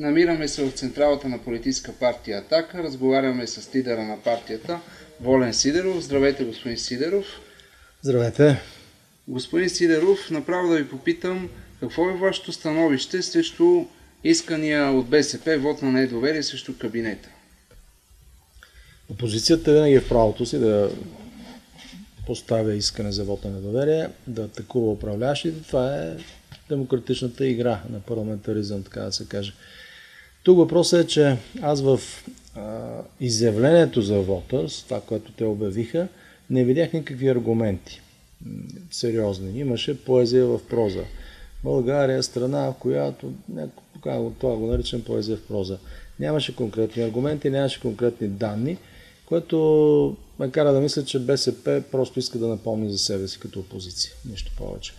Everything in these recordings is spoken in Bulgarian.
Намираме се в централата на политическа партия Атака. Разговаряме с лидера на партията Волен Сидеров. Здравейте, господин Сидеров. Здравейте. Господин Сидеров, направо да ви попитам, какво е вашето становище срещу искания от БСП вод на недоверие срещу кабинета? Опозицията винаги е в правото си да поставя искане за вод на недоверие, да атакува управляващите. Това е демократичната игра на парламентаризъм, така да се каже. Тук въпросът е, че аз в изявлението за вота, с това, което те обявиха, не видях никакви аргументи сериозни. Имаше поезия в проза. България е страна, в която, това го наричам поезия в проза. Нямаше конкретни аргументи, нямаше конкретни данни, което ме кара да мисля, че БСП просто иска да напомни за себе си като опозиция. Нищо повече.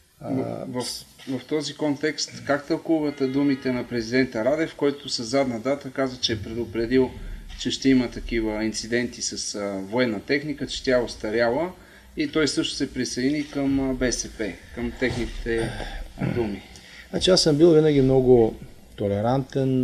В този контекст, как тълкувате думите на президента Радев, който със задна дата каза, че е предупредил, че ще има такива инциденти с военна техника, че тя е остаряла и той също се присъедини към БСП, към техните думи? Значи аз съм бил винаги много толерантен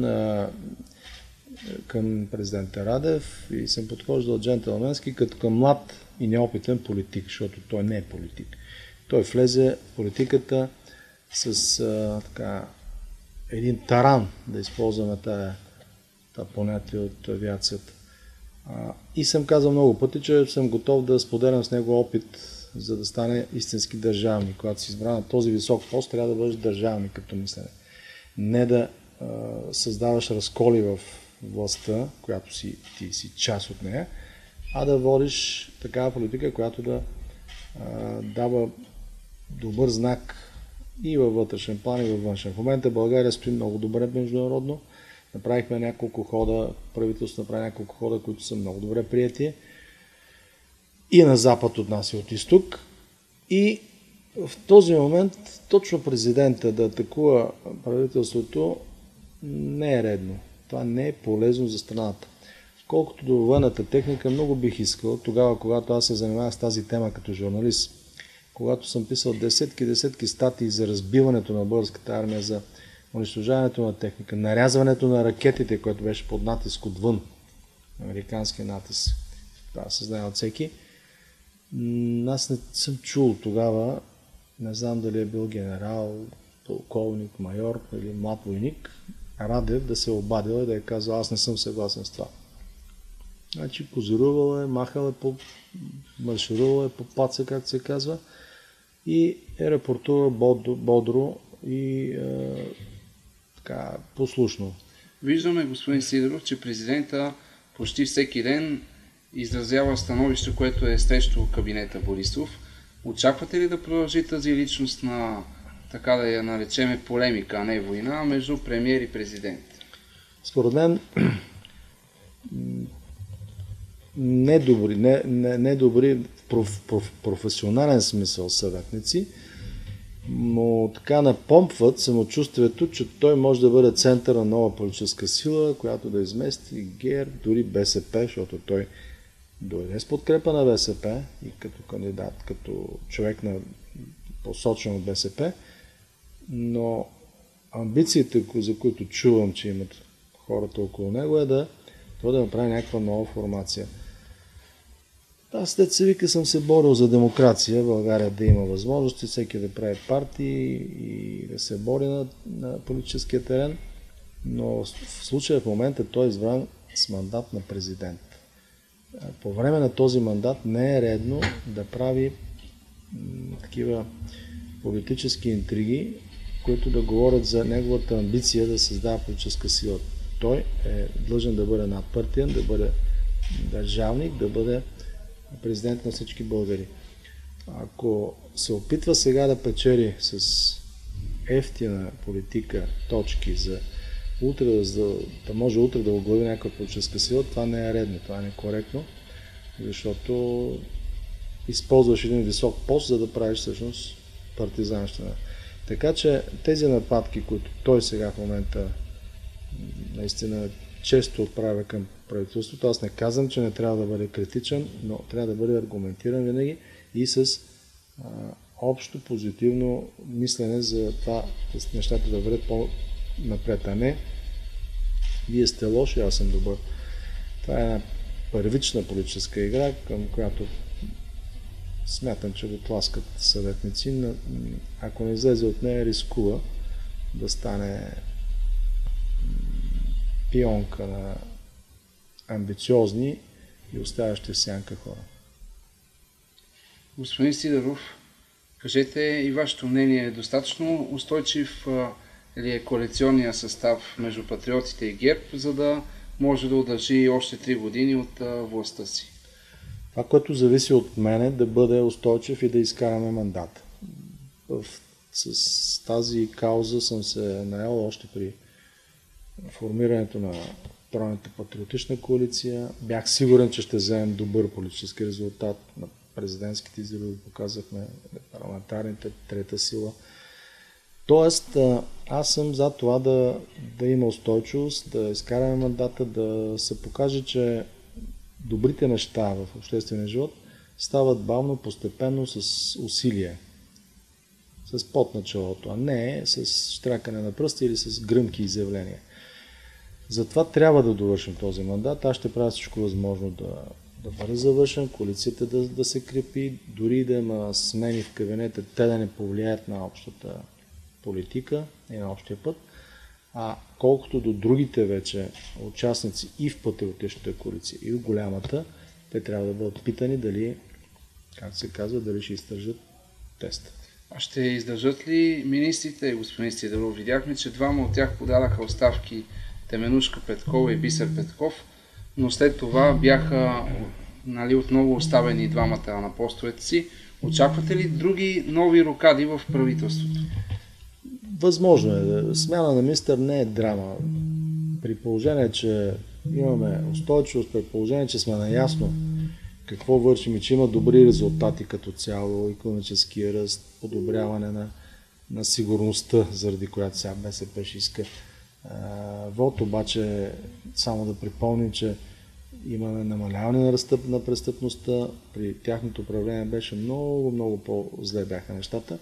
към президента Радев и съм подхождал джентълменски като към млад и неопитен политик, защото той не е политик. Той влезе в политиката с един таран, да използваме това понятие от авиацията. И съм казал много пъти, че съм готов да споделям с него опит, за да стане истински държавник. Когато си избра на този висок пост, трябва да бъдеш държавник като мислене. Не да създаваш разколи в властта, която ти си част от нея, а да водиш такава политика, която да дава добър знак и във вътрешен план, и във външен. В момента България стои много добре международно. Направихме няколко хода, правителството направи няколко хода, които са много добре приети. И на запад от нас и от изток. И в този момент точно президента да атакува правителството не е редно. Това не е полезно за страната. Колкото до военната техника, много бих искал, тогава, когато аз се занимавах с тази тема като журналист, когато съм писал десетки статии за разбиването на българската армия, за унищожаването на техника, нарязването на ракетите, което беше под натиск отвън, американския натиск, това се знае от всеки. Аз не съм чул тогава, не знам дали е бил генерал, полковник, майор или млад войник, Радев да се обадил и да е казал, аз не съм съгласен с това. Значи козирувал е, махал е, марширувал е по паца, както се казва, и е репортувал бодро и послушно. Виждаме, господин Сидеров, че президента почти всеки ден изразява становище, което е срещу кабинета Борисов. Очаквате ли да продължи тази личност на, така да я наречеме, полемика, а не война, между премиер и президент? Според мен недобри в професионален смисъл съветници, но така напомпват самочувствието, че той може да бъде център на нова политическа сила, която да измести ГЕРБ, дори БСП, защото той дойде с подкрепа на БСП и като кандидат, като човек посочен от БСП, но амбициите, за които чувам, че имат хората около него, е да направи някаква нова формация. Аз след се вика съм се борил за демокрация, България да има възможности, всеки да прави партии и да се бори на политическия терен, но в случая в момента той е избран с мандат на президент. По време на този мандат не е редно да прави такива политически интриги, които да говорят за неговата амбиция да създава политическа сила. Той е длъжен да бъде надпартиен, да бъде държавник, да бъде президент на всички българи. Ако се опитва сега да печели с ефтина политика точки за утре, да може утре да оглави някаква политическа сила, това не е редно, това не е коректно, защото използваш един висок пост, за да правиш всъщност партизанщина. Така че тези нападки, които той сега в момента наистина често отправя към правителството, аз не казвам, че не трябва да бъде критичен, но трябва да бъде аргументиран винаги и с общо позитивно мислене за това нещата да вървят по-напред, а не вие сте лоши, аз съм добър. Това е една първична политическа игра, към която смятам, че го тласкат съветници. Но ако не излезе от нея, рискува да стане пионка на амбициозни и оставящи в сянка хора. Господин Сидеров, кажете и вашето мнение, достатъчно устойчив ли е коалиционния състав между Патриотите и ГЕРБ, за да може да удържи още 3 години от властта си? Това, което зависи от мен, е да бъде устойчив и да изкараме мандат. С тази кауза съм се наел още при формирането на тройната патриотична коалиция. Бях сигурен, че ще вземем добър политически резултат. На президентските избори показахме, парламентарните, трета сила. Тоест, аз съм за това да има устойчивост, да изкараме мандата, да се покаже, че добрите неща в обществения живот стават бавно, постепенно, с усилие. С пот на челото, а не с щракане на пръсти или с гръмки изявления. Затова трябва да довършим този мандат. Аз ще правя всичко възможно да бъде завършен, коалицията да се крепи, дори да има смени в кабинета, те да не повлияят на общата политика и на общия път. А колкото до другите вече участници и в патриотичната коалиция, и в голямата, те трябва да бъдат питани дали, как се казва, дали ще издържат теста. А ще издържат ли министрите, господин Сидеров? Видяхме, че двама от тях подадаха оставки, Теменужка Петкова и Бисер Петков, но след това бяха отново оставени двамата на постовете си. Очаквате ли други нови рокади в правителството? Възможно е. Смяна на министър не е драма. При положение, че имаме устойчивост, при положение, че сме наясно какво вършим и че има добри резултати като цяло, икономически ръст, подобряване на сигурността, заради която сега БСП ще иска вод, обаче само да припомним, че имаме намаляване на ръста на престъпността, при тяхното управление беше много по-зле бяха нещата.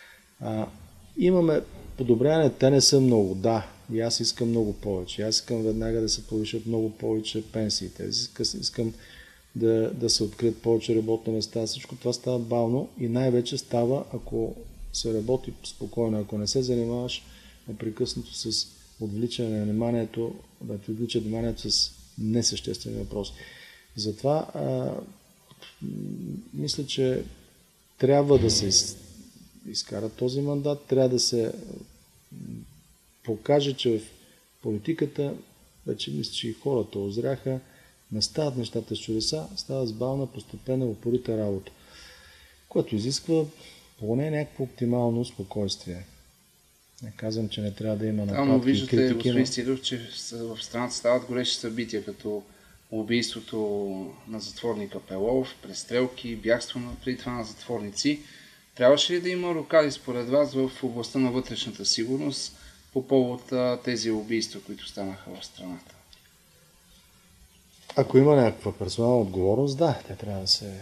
Имаме подобряване, те не са много, да, и аз искам много повече. Аз искам веднага да се повишат много повече пенсиите. Искам да се открият повече работни места. Всичко това става бавно и най-вече става, ако се работи спокойно, ако не се занимаваш непрекъснато с отвличане на вниманието, да ти отвлича вниманието с несъществени въпроси. Затова мисля, че трябва да се изкара този мандат, трябва да се покаже, че в политиката, вече мисля, че и хората озряха, не стават нещата с чудеса, стават с бавна, постепенна, упорита работа, което изисква поне някакво оптимално спокойствие. Не казвам, че не трябва да има нападки и критики. Виждате, господин Сидеров, че в страната стават горещи събития, като убийството на затворника Пелов, престрелки, бягство преди това на затворници. Трябваше ли да има рокади според вас в областта на вътрешната сигурност по повод тези убийства, които станаха в страната? Ако има някаква персонална отговорност, да, тя трябва да се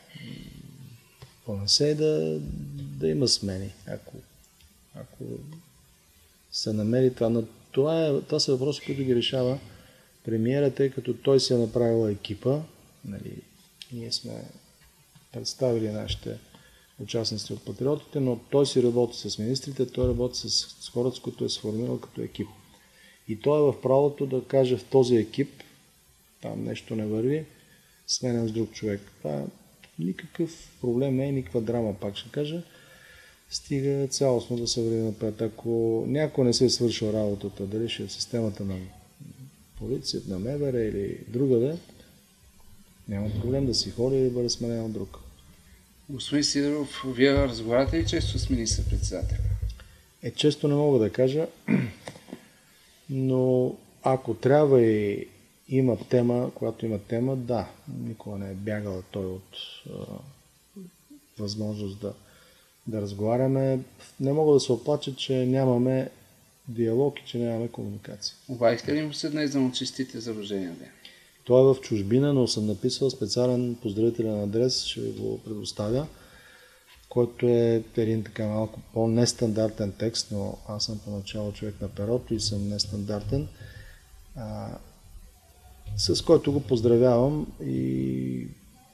понесе и да има смени. Ако се намери това. Но това са въпроси, които ги решава премиера, тъй като той си е направил екипа. Нали, ние сме представили нашите участници от патриотите, но той си работи с министрите, той работи с хората, с които е сформирал като екип. И той е в правото да каже в този екип, там нещо не върви, сменям с друг човек. Това никакъв проблем не е, никаква драма, пак ще кажа. Стига цялостно да се върви напред. Ако някой не се е свършил работата, дали ще е в системата на полицията, на МВР или другаде, няма проблем да си ходи или да бъде сменен от друг. Господин Сидеров, вие разговаряте ли често с министър-председателя? Често не мога да кажа, но ако трябва и има тема, когато има тема, да, никога не е бягал той от възможност да разговаряме. Не мога да се оплача, че нямаме диалог и че нямаме комуникация. Обадихте ли му се днес да му честите за рождения ден? Той е в чужбина, но съм написал специален поздравителен адрес, ще ви го предоставя, който е един така малко по-нестандартен текст, но аз съм поначало човек на перото и съм нестандартен. с който го поздравявам и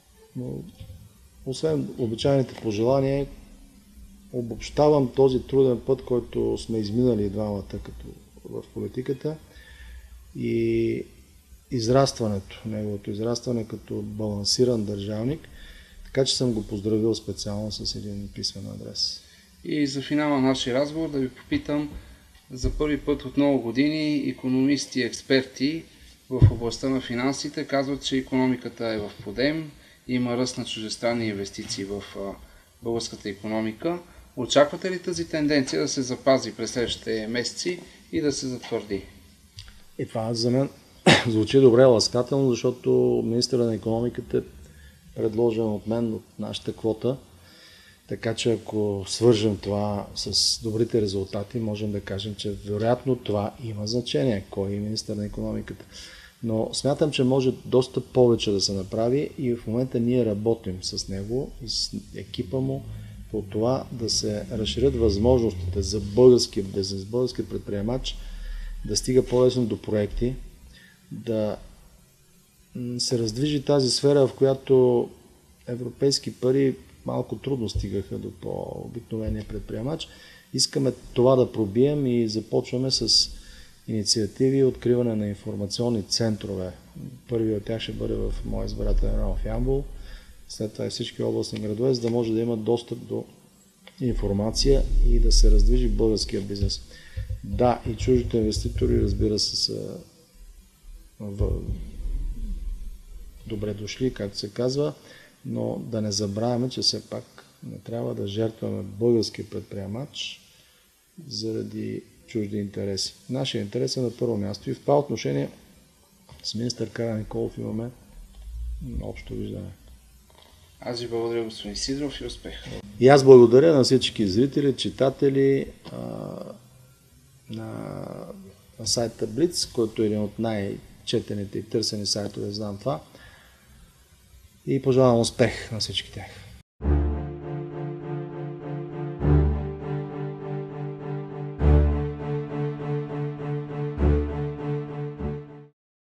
освен обичайните пожелания, обобщавам този труден път, който сме изминали двамата като в политиката и неговото израстване като балансиран държавник, така че съм го поздравил специално с един писмен адрес. И за финала на нашия разговор да ви попитам, за първи път от много години икономисти и експерти в областта на финансите казват, че икономиката е в подем, има ръст на чуждестранни инвестиции в българската икономика. Очаквате ли тази тенденция да се запази през следващите месеци и да се затвърди? И това за мен звучи добре ласкателно, защото министърът на икономиката е предложен от мен, от нашата квота. Така че ако свържем това с добрите резултати, можем да кажем, че вероятно това има значение, кой е министър на икономиката. Но смятам, че може доста повече да се направи и в момента ние работим с него и с екипа му по това да се разширят възможностите за българския бизнес, българския предприемач да стига по-лесно до проекти, да се раздвижи тази сфера, в която европейски пари малко трудно стигаха до по-обикновения предприемач. Искаме това да пробием и започваме с инициативи и откриване на информационни центрове. Първият от тях ще бъде в моя избирателен район в Ямбол, след това и всички областни градове, за да може да имат достъп до информация и да се раздвижи българския бизнес. Да, и чуждите инвеститори, разбира се, са добре дошли, както се казва, но да не забравяме, че все пак не трябва да жертваме българския предприемач заради чужди интереси. Нашия интерес е на първо място и в това отношение с министър Караниколов имаме общо виждане. Аз ви благодаря, господин Сидоров, и успех. И аз благодаря на всички зрители, читатели на сайта Blitz, който е един от най-четените и търсени сайтове, знам това. И пожелавам успех на всички тях.